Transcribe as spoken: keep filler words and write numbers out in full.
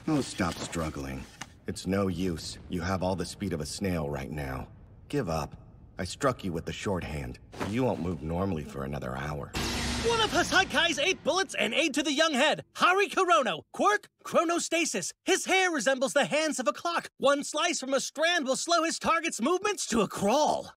Oh, stop struggling. It's no use. You have all the speed of a snail right now. Give up. I struck you with the shorthand. You won't move normally for another hour. One of Hasaikai's eight bullets and aid to the young head. Hari Korono. Quirk, Chronostasis. His hair resembles the hands of a clock. One slice from a strand will slow his target's movements to a crawl.